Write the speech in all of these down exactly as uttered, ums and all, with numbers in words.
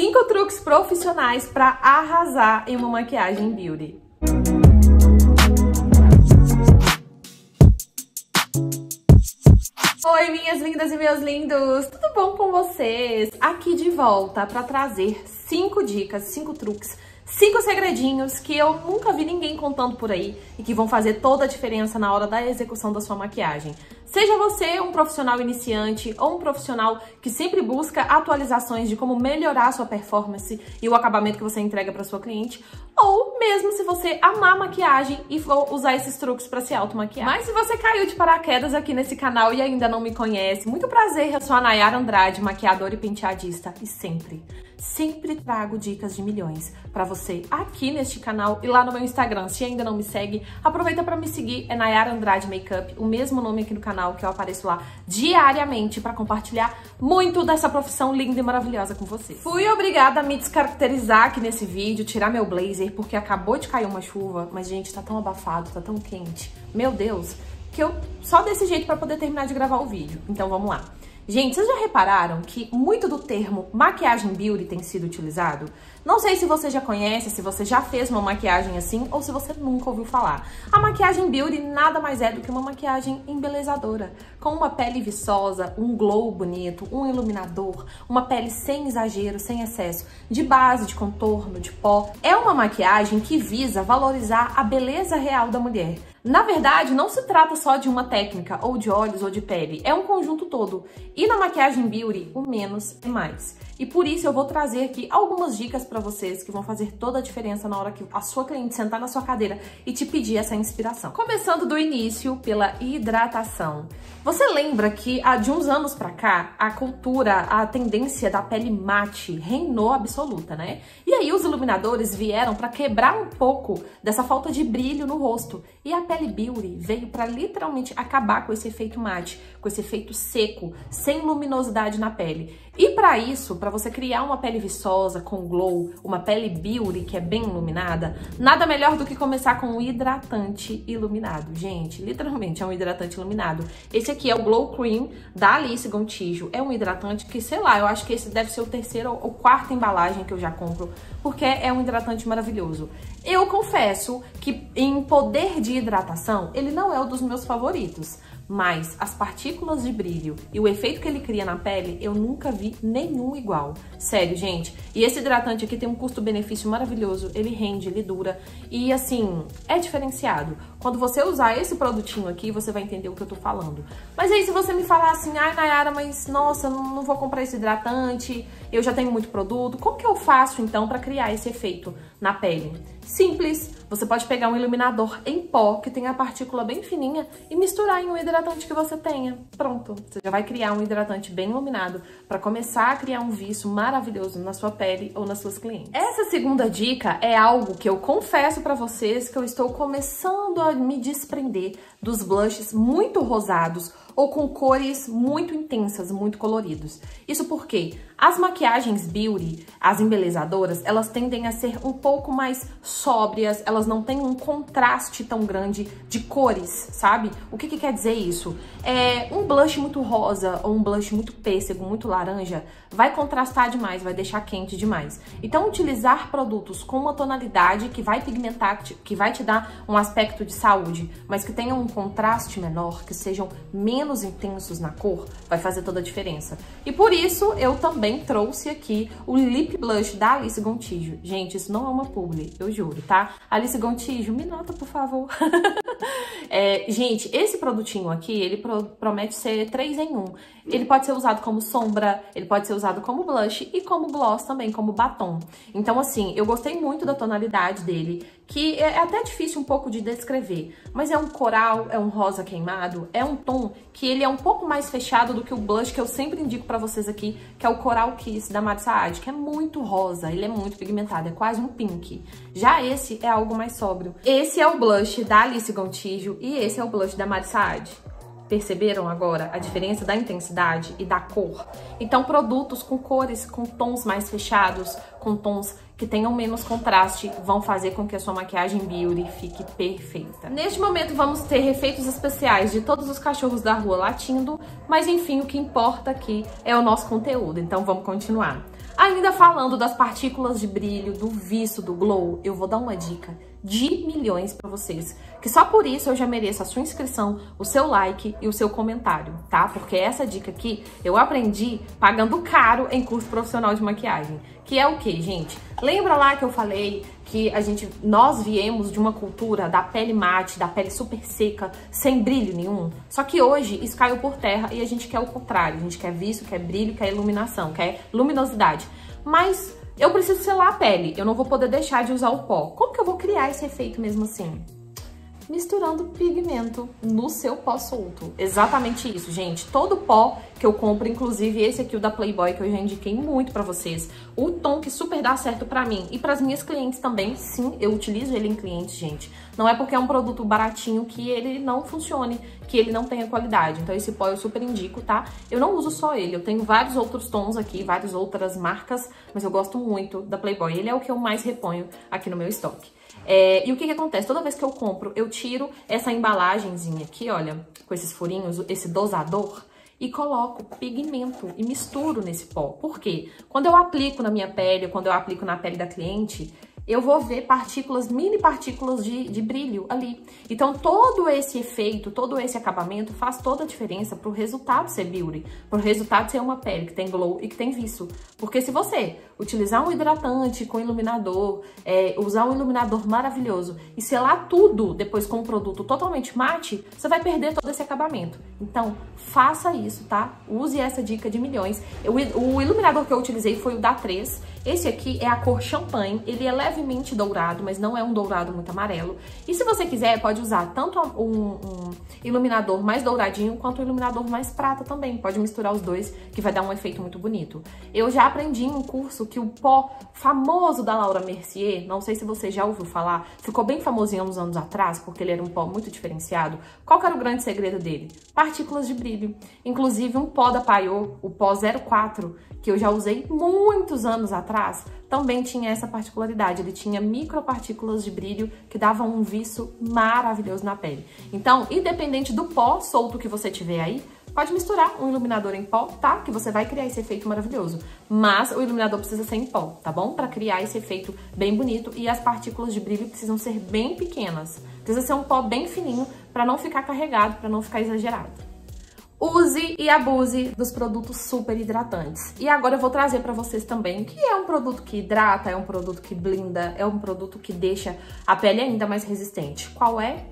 cinco truques profissionais para arrasar em uma maquiagem beauty. Oi, minhas lindas e meus lindos! Tudo bom com vocês? Aqui de volta para trazer cinco dicas, cinco truques, cinco segredinhos que eu nunca vi ninguém contando por aí e que vão fazer toda a diferença na hora da execução da sua maquiagem. Seja você um profissional iniciante ou um profissional que sempre busca atualizações de como melhorar a sua performance e o acabamento que você entrega para sua cliente, ou mesmo se você amar maquiagem e for usar esses truques para se automaquiar. Mas se você caiu de paraquedas aqui nesse canal e ainda não me conhece, muito prazer, eu sou a Nayara Andrade, maquiadora e penteadista, e sempre, sempre trago dicas de milhões para você aqui neste canal e lá no meu Instagram. Se ainda não me segue, aproveita para me seguir, é Nayara Andrade Makeup, o mesmo nome aqui no canal, que eu apareço lá diariamente para compartilhar muito dessa profissão linda e maravilhosa com vocês. Fui obrigada a me descaracterizar aqui nesse vídeo, tirar meu blazer, porque acabou de cair uma chuva, mas gente, tá tão abafado, tá tão quente, meu Deus, que eu só desse jeito para poder terminar de gravar o vídeo. Então vamos lá. Gente, vocês já repararam que muito do termo maquiagem beauty tem sido utilizado? Não sei se você já conhece, se você já fez uma maquiagem assim ou se você nunca ouviu falar. A maquiagem beauty nada mais é do que uma maquiagem embelezadora, com uma pele viçosa, um glow bonito, um iluminador, uma pele sem exagero, sem excesso, de base, de contorno, de pó. É uma maquiagem que visa valorizar a beleza real da mulher. Na verdade, não se trata só de uma técnica, ou de olhos, ou de pele, é um conjunto todo. E na maquiagem beauty, o menos é mais. E por isso eu vou trazer aqui algumas dicas pra vocês que vão fazer toda a diferença na hora que a sua cliente sentar na sua cadeira e te pedir essa inspiração. Começando do início, pela hidratação. Você lembra que há de uns anos pra cá, a cultura, a tendência da pele mate reinou absoluta, né? E aí os iluminadores vieram pra quebrar um pouco dessa falta de brilho no rosto. E a pele beauty veio pra literalmente acabar com esse efeito mate, com esse efeito seco, sem luminosidade na pele. E para isso, para você criar uma pele viçosa, com glow, uma pele beauty que é bem iluminada, nada melhor do que começar com um hidratante iluminado. Gente, literalmente é um hidratante iluminado. Esse aqui é o Glow Cream da Alice Gontijo. É um hidratante que, sei lá, eu acho que esse deve ser o terceiro ou quarta embalagem que eu já compro, porque é um hidratante maravilhoso. Eu confesso que em poder de hidratação, ele não é um dos meus favoritos. Mas as partículas de brilho e o efeito que ele cria na pele, eu nunca vi nenhum igual. Sério, gente. E esse hidratante aqui tem um custo-benefício maravilhoso, ele rende, ele dura e, assim, é diferenciado. Quando você usar esse produtinho aqui, você vai entender o que eu tô falando. Mas aí se você me falar assim, ai, Nayara, mas nossa, não vou comprar esse hidratante, eu já tenho muito produto, como que eu faço então pra criar esse efeito na pele? Simples, você pode pegar um iluminador em pó, que tem a partícula bem fininha, e misturar em um hidratante que você tenha. Pronto, você já vai criar um hidratante bem iluminado para começar a criar um viço maravilhoso na sua pele ou nas suas clientes. Essa segunda dica é algo que eu confesso para vocês que eu estou começando a me desprender dos blushes muito rosados ou com cores muito intensas, muito coloridos. Isso porque as maquiagens beauty, as embelezadoras, elas tendem a ser um pouco mais sóbrias, elas não têm um contraste tão grande de cores, sabe? O que que quer dizer isso? É, um blush muito rosa ou um blush muito pêssego, muito laranja, vai contrastar demais, vai deixar quente demais. Então, utilizar produtos com uma tonalidade que vai pigmentar, que vai te dar um aspecto de saúde, mas que tenham um contraste menor, que sejam menos intensos na cor, vai fazer toda a diferença. E por isso, eu também trouxe aqui o Lip Blush da Alice Gontijo. Gente, isso não é uma publi, eu juro, tá? Alice Gontijo, me nota, por favor. é, gente, esse produtinho aqui, ele pro, promete ser três em um. Ele pode ser usado como sombra, ele pode ser usado como blush e como gloss também, como batom. Então, assim, eu gostei muito da tonalidade dele, que é até difícil um pouco de descrever, mas é um coral, é um rosa queimado, é um tom que ele é um pouco mais fechado do que o blush que eu sempre indico pra vocês aqui, que é o Coral Kiss da Mari Saad, que é muito rosa, ele é muito pigmentado, é quase um pink. Já esse é algo mais sóbrio. Esse é o blush da Alice Gontijo e esse é o blush da Mari Saad. Perceberam agora a diferença da intensidade e da cor? Então, produtos com cores, com tons mais fechados, com tons que tenham menos contraste, vão fazer com que a sua maquiagem beauty fique perfeita. Neste momento, vamos ter efeitos especiais de todos os cachorros da rua latindo, mas enfim, o que importa aqui é o nosso conteúdo, então vamos continuar. Ainda falando das partículas de brilho, do viço, do glow, eu vou dar uma dica de milhões pra vocês, que só por isso eu já mereço a sua inscrição, o seu like e o seu comentário, tá? Porque essa dica aqui eu aprendi pagando caro em curso profissional de maquiagem, que é o que, gente? Lembra lá que eu falei que a gente, nós viemos de uma cultura da pele mate, da pele super seca, sem brilho nenhum? Só que hoje isso caiu por terra e a gente quer o contrário, a gente quer viço, quer brilho, quer iluminação, quer luminosidade. Mas eu preciso selar a pele, eu não vou poder deixar de usar o pó. Como que eu vou criar esse efeito mesmo assim? Misturando pigmento no seu pó solto. Exatamente isso, gente. Todo pó que eu compro, inclusive esse aqui, o da Playboy, que eu já indiquei muito pra vocês, o tom que super dá certo pra mim e pras minhas clientes também, sim, eu utilizo ele em clientes, gente. Não é porque é um produto baratinho que ele não funcione, que ele não tenha qualidade. Então esse pó eu super indico, tá? Eu não uso só ele, eu tenho vários outros tons aqui, várias outras marcas, mas eu gosto muito da Playboy. Ele é o que eu mais reponho aqui no meu estoque. É, e o que que acontece? Toda vez que eu compro, eu tiro essa embalagenzinha aqui, olha, com esses furinhos, esse dosador, e coloco pigmento e misturo nesse pó. Por quê? Quando eu aplico na minha pele, quando eu aplico na pele da cliente, eu vou ver partículas, mini partículas de, de brilho ali. Então, todo esse efeito, todo esse acabamento faz toda a diferença pro resultado ser beauty, pro resultado ser uma pele que tem glow e que tem viço. Porque se você utilizar um hidratante com iluminador, é, usar um iluminador maravilhoso e selar tudo depois com um produto totalmente mate, você vai perder todo esse acabamento. Então, faça isso, tá? Use essa dica de milhões. Eu, o iluminador que eu utilizei foi o da três. Esse aqui é a cor champanhe, ele é levemente dourado, mas não é um dourado muito amarelo. E se você quiser, pode usar tanto um, um iluminador mais douradinho, quanto um iluminador mais prata também. Pode misturar os dois, que vai dar um efeito muito bonito. Eu já aprendi em um curso que o pó famoso da Laura Mercier, não sei se você já ouviu falar, ficou bem famosinho uns anos atrás, porque ele era um pó muito diferenciado. Qual que era o grande segredo dele? Partículas de brilho. Inclusive um pó da Payot, o pó zero quatro, que eu já usei muitos anos atrás, também tinha essa particularidade. Ele tinha micropartículas de brilho que davam um viço maravilhoso na pele. Então, independente do pó solto que você tiver aí, pode misturar um iluminador em pó, tá? Que você vai criar esse efeito maravilhoso. Mas o iluminador precisa ser em pó, tá bom? Pra criar esse efeito bem bonito. E as partículas de brilho precisam ser bem pequenas. Precisa ser um pó bem fininho pra não ficar carregado, pra não ficar exagerado. Use e abuse dos produtos super hidratantes. E agora eu vou trazer pra vocês também que é um produto que hidrata, é um produto que blinda, é um produto que deixa a pele ainda mais resistente. Qual é?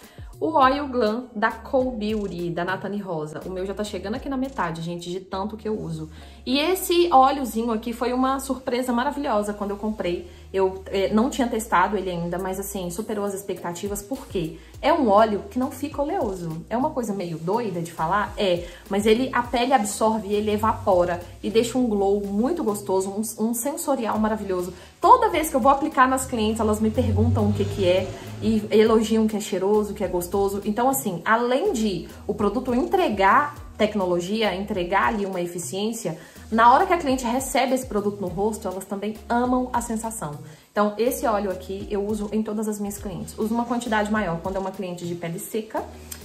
O Oil Glam da Cole Beauty, da Nathani Rosa. O meu já tá chegando aqui na metade, gente, de tanto que eu uso. E esse óleozinho aqui foi uma surpresa maravilhosa quando eu comprei. Eu eh, não tinha testado ele ainda, mas assim, superou as expectativas, porque é um óleo que não fica oleoso. É uma coisa meio doida de falar? É, mas ele, a pele absorve, ele evapora e deixa um glow muito gostoso, um, um sensorial maravilhoso. Toda vez que eu vou aplicar nas clientes, elas me perguntam o que que é e elogiam que é cheiroso, que é gostoso. Então assim, além de o produto entregar tecnologia, entregar ali uma eficiência, na hora que a cliente recebe esse produto no rosto, elas também amam a sensação. Então, esse óleo aqui eu uso em todas as minhas clientes. Uso uma quantidade maior quando é uma cliente de pele seca.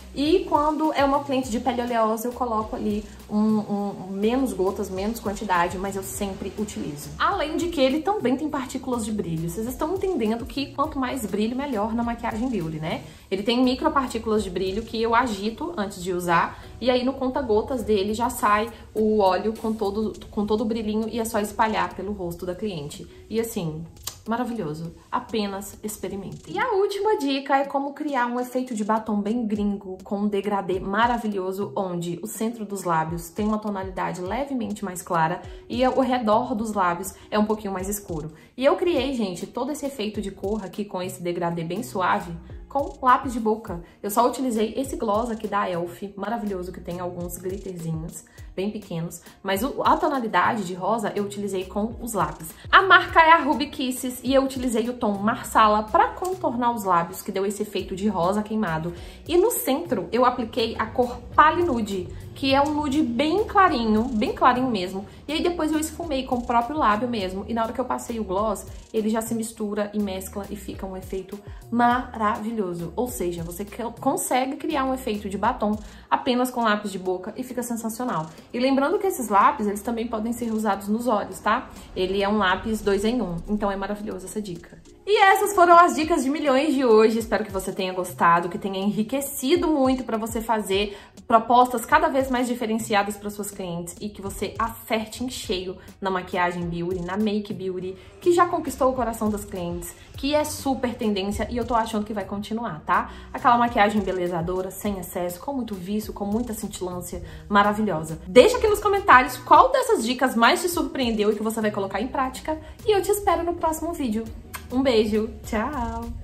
E quando é uma cliente de pele oleosa, eu coloco ali um, um, menos gotas, menos quantidade, mas eu sempre utilizo. Além de que ele também tem partículas de brilho. Vocês estão entendendo que quanto mais brilho, melhor na maquiagem beauty, né? Ele tem micropartículas de brilho que eu agito antes de usar, e aí no conta-gotas dele já sai o óleo com todo, com todo o brilhinho e é só espalhar pelo rosto da cliente. E assim, maravilhoso. Apenas experimente. E a última dica é como criar um efeito de batom bem gringo, com um degradê maravilhoso, onde o centro dos lábios tem uma tonalidade levemente mais clara e o redor dos lábios é um pouquinho mais escuro. E eu criei, gente, todo esse efeito de cor aqui com esse degradê bem suave, com lápis de boca. Eu só utilizei esse gloss aqui da Elf, maravilhoso, que tem alguns glitterzinhos bem pequenos, mas a tonalidade de rosa eu utilizei com os lápis. A marca é a Ruby Kisses e eu utilizei o tom Marsala para contornar os lábios, que deu esse efeito de rosa queimado. E no centro eu apliquei a cor Pale Nude, que é um nude bem clarinho, bem clarinho mesmo. E aí depois eu esfumei com o próprio lábio mesmo. E na hora que eu passei o gloss, ele já se mistura e mescla e fica um efeito maravilhoso. Ou seja, você consegue criar um efeito de batom apenas com lápis de boca e fica sensacional. E lembrando que esses lápis, eles também podem ser usados nos olhos, tá? Ele é um lápis dois em um, então é maravilhoso essa dica. E essas foram as dicas de milhões de hoje. Espero que você tenha gostado, que tenha enriquecido muito para você fazer propostas cada vez mais diferenciadas para suas clientes e que você acerte em cheio na maquiagem beauty, na make beauty, que já conquistou o coração das clientes, que é super tendência e eu tô achando que vai continuar, tá? Aquela maquiagem embelezadora, sem excesso, com muito viço, com muita cintilância, maravilhosa. Deixa aqui nos comentários qual dessas dicas mais te surpreendeu e que você vai colocar em prática e eu te espero no próximo vídeo. Um beijo, tchau!